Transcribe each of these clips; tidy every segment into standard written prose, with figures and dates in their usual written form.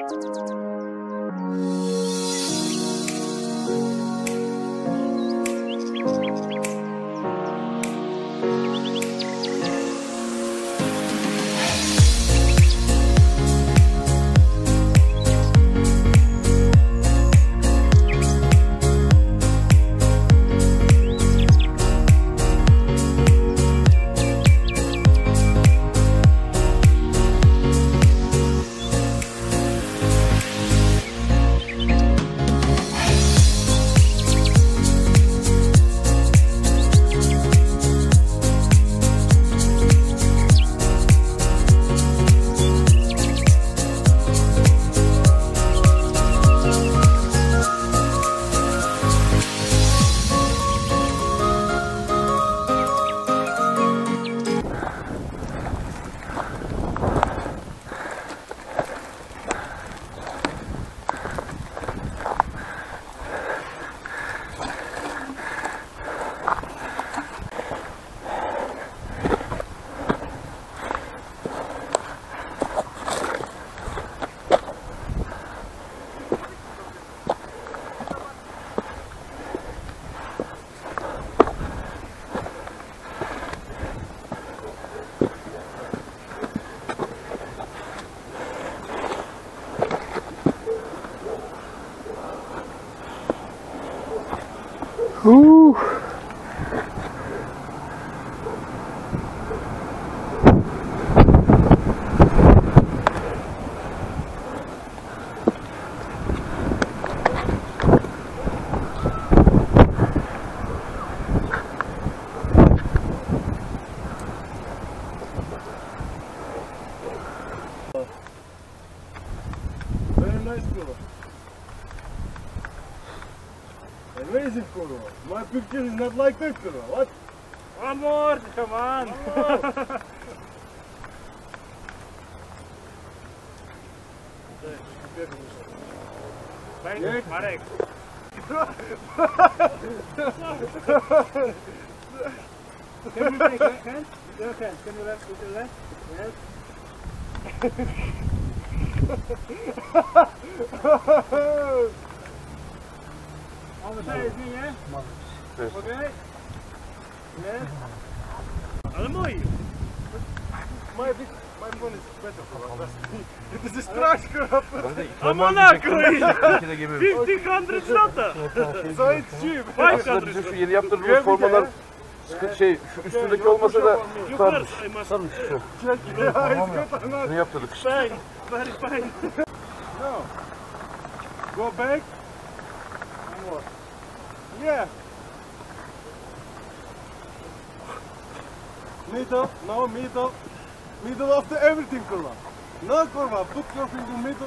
Amazing, Kuro. My picture is not like that, Kuro. What? One more, come on. Right, Marek. Can you take that hand? Okay, can you left with the left? Yes. On the side is me, yeah? Yes. Okay? Yes. Ale moi. My phone is better, Kuro. It is a strange, Kuro. A Monaco is 1500 zlota. So it's cheap. Aslında bizim şu yeni yaptırdığımız formalar şey, şu üstündeki olmasa da sarmış. Şu. Bunu yaptırdık işte. Fine, very fine. No. Go back. One more. Yeah. Middle, no middle. Middle of the everything, Kurva. No, Kurva, put your finger middle.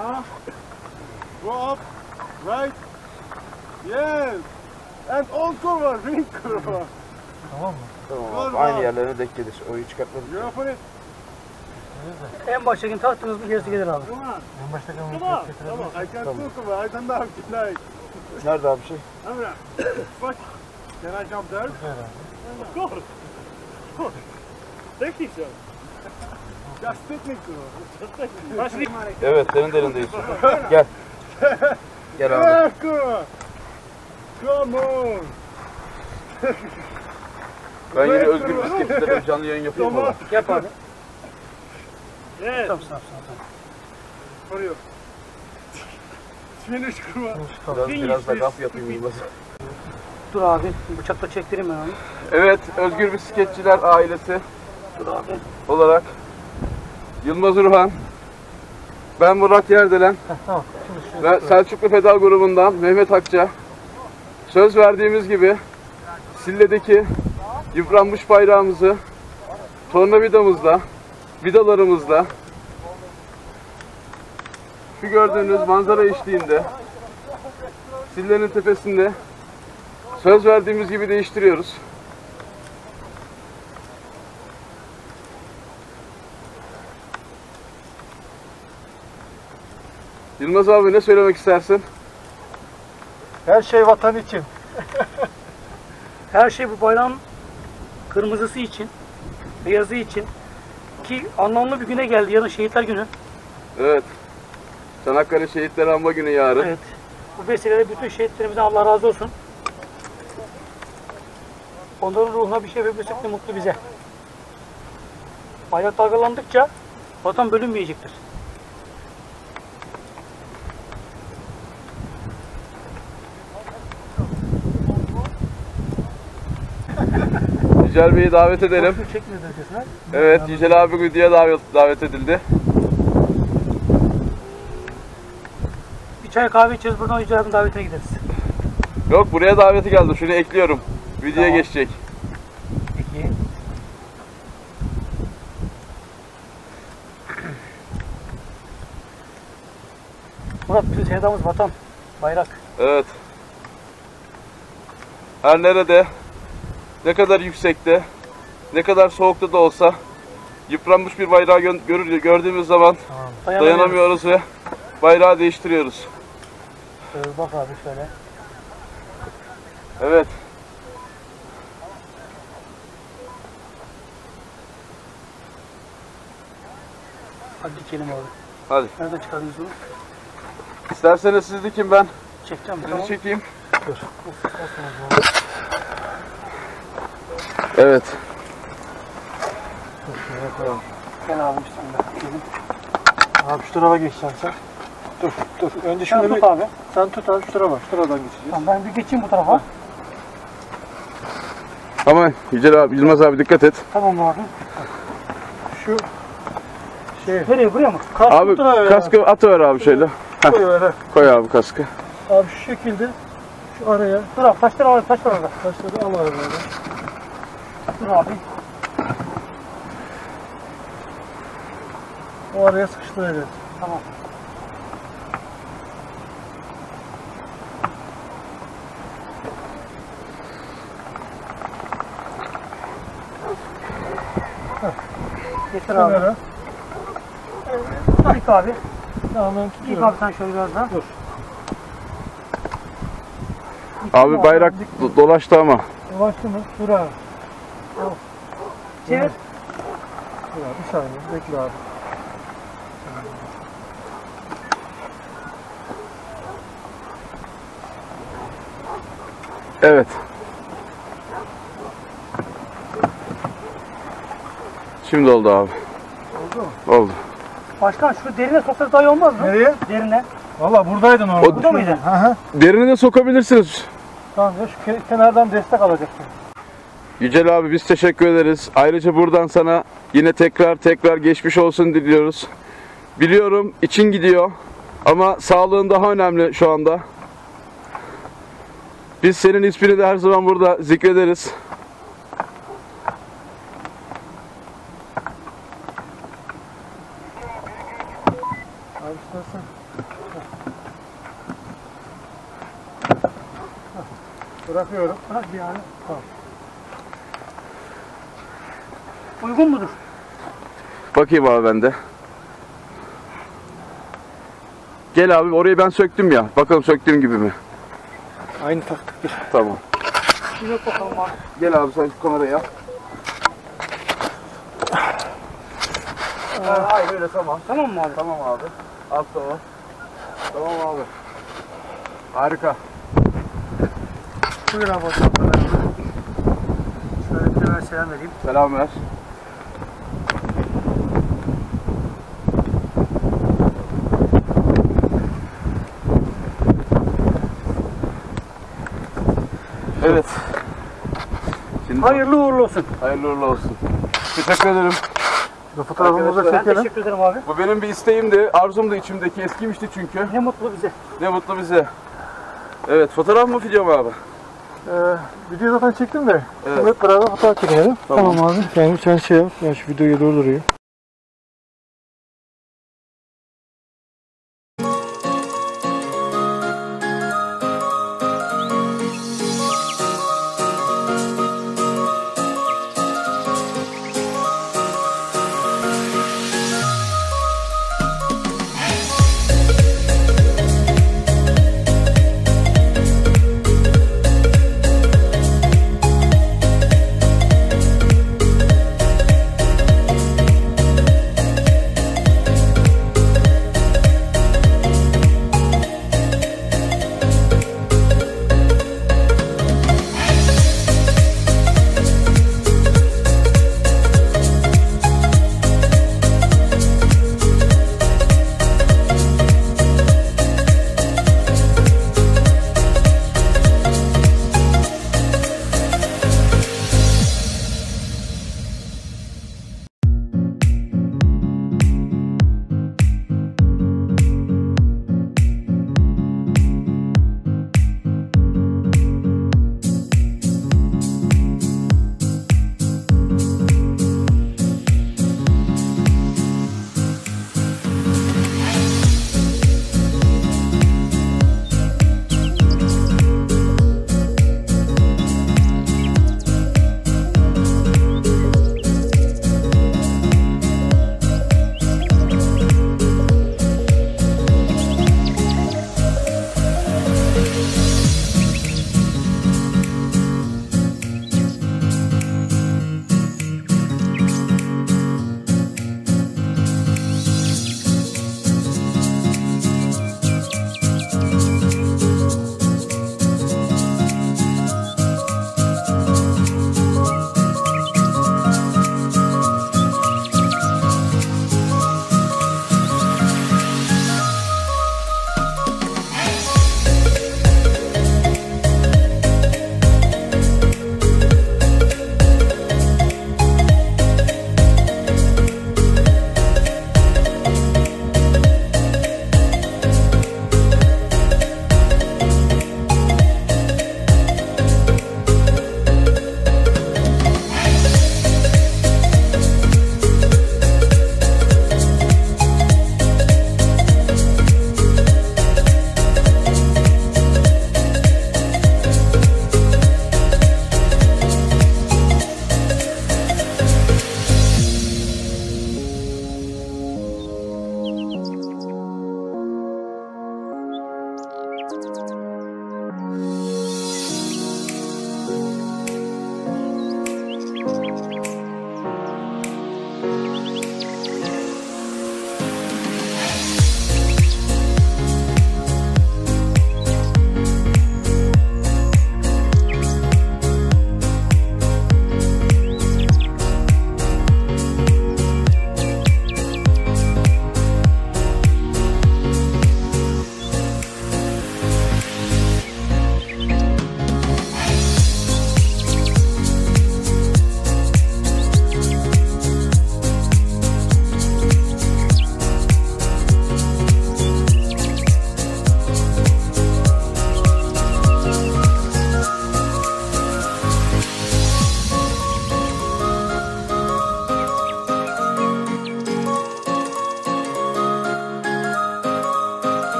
Go up, right. Yes. And all Kurva, ring Kurva. Tamam mı? Tamam abi, aynı yerlerine denk gelir. Oyu çıkartmadık. You open it. En baştaki taktınız mı gerisi gelir abi. Come on. En baştaki Come on. I can't do Kurva. I don't know tonight. Nerede abi şey? Amra, fuck. Can I jump there? Of course. Technisch zo. Just technical. Evet, senin derindeyiz. Gel. Gel abi. Yeah, Kurva. Come on. Ben yine Özgür Bisikletçilerim canlı yayın yapayım mı? Yap abi. Yes. Tamam. For you. Finish, Kurva. Biraz da gaf yapayım Yılmaz. Dur abi. Bıçakla çektireyim ben onu. Evet, Özgür Bisikletçiler ailesi Dur abi. olarak Yılmaz Urhan, ben Murat Yerdelen Tamam. ve Selçuklu Pedal grubundan Mehmet Akça söz verdiğimiz gibi Sille'deki yıpranmış bayrağımızı tornavidamızla, vidalarımızla şu gördüğünüz manzara eşliğinde Sille'nin tepesinde söz verdiğimiz gibi değiştiriyoruz. Yılmaz abi ne söylemek istersin? Her şey vatan için. Her şey bu bayrağın kırmızısı için, beyazı için. Ki anlamlı bir güne geldi. Yarın Şehitler Günü. Evet. Çanakkale Şehitleri Anma Günü yarın. Evet. Bu vesileyle bütün şehitlerimizden Allah razı olsun. Onların ruhuna bir şey verebilirsek ne mutlu bize. Bayrak dalgalandıkça vatan bölünmeyecektir. Yücel Bey'i davet edelim. Evet, Yücel abi videoya davet edildi. Bir çay kahve içeriz, buradan Yücel abinin davetine gideriz. Yok, buraya daveti geldi. Şunu ekliyorum. Videoya Tamam. geçecek. Peki. Murat, bizim sevdamız vatan, bayrak. Evet. Her nerede, ne kadar yüksekte, ne kadar soğukta da olsa yıpranmış bir bayrağı gördüğümüz zaman dayanamıyoruz ve bayrağı değiştiriyoruz. Bak abi şöyle. Evet. Hadi dikelim abi. Hadi. Nereden çıkardınız bunu? İsterseniz siz dikin, ben Çekeceğim. sizi Tamam. çekeyim. Dur. Olsun o zaman. Evet. Gel abi bismillah. Gelin. Abi şu tarafa geçeceksin sen. Dur. Önce Sen şunu tut bir... abi. Sen tut abi şu tarafa. Şu tarafadan geçeceğiz. Tamam, ben bir geçeyim bu tarafa. Ama Yücel abi, Yılmaz abi dikkat et. Tamam abi. Şu şey... Nereye, buraya mı? Abi kaskı atıver abi şöyle. Koy öyle. Koy abi kaskı. Abi şu şekilde şu araya Dur abi, taşları al, taş var orada. taşları al araya. Dur abi. O araya sıkıştıracağız. Tamam. Getir abi. Kenara. İlk abi. Tamam ben İlk tutuyorum. abi sen şöyle biraz daha. Dur. Abi bayrak dolaştı ama. Ulaştı mı? Dur abi. Çevir. Dur abi bir saniye. Bekle abi. Evet. Şimdi oldu abi. Oldu mu? Oldu. Başkan şu derine soksak daha iyi olmaz mı? Nereye? Derine. Valla buradaydın orada. Burada mıydı? Hı hı. Derini de sokabilirsiniz. Tamam ya şu kenardan destek alacaksın. Yücel abi, biz teşekkür ederiz. Ayrıca buradan sana yine tekrar geçmiş olsun diliyoruz. Biliyorum için gidiyor ama sağlığın daha önemli şu anda. Biz senin ismini de her zaman burada zikrederiz. Abi istersen. Bırakıyorum. Bırak bir abi. Tamam. Uygun mudur? Bakayım abi ben de. Gel abi, orayı ben söktüm ya. Bakalım söktüğüm gibi mi? Aynı taktiktir. Tamam. Bir yok bakalım abi. Gel abi, sen şu kamerayı al. Hayır öyle, tamam. Tamam mı abi? Tamam abi. Altta o. Tamam abi. Harika. Buyur abi. Şöyle bir de ben selam vereyim. Selam ver. Evet. Şimdi Hayırlı uğurlu olsun. hayırlı uğurlu olsun. Teşekkür ederim. Fotoğrafımızı Arkadaşlar, Ben çekelim. teşekkür ederim abi. Bu benim bir isteğimdi, arzumdu içimdeki, eskimişti çünkü. Ne mutlu bize. Ne mutlu bize. Evet, fotoğraf mı, video mu abi? Video zaten çektim de. Evet. Şimdi hep beraber fotoğraf çekelim. Tamam. Tamam abi. Yani sen şey yap. Ben şu videoyu durdurayım.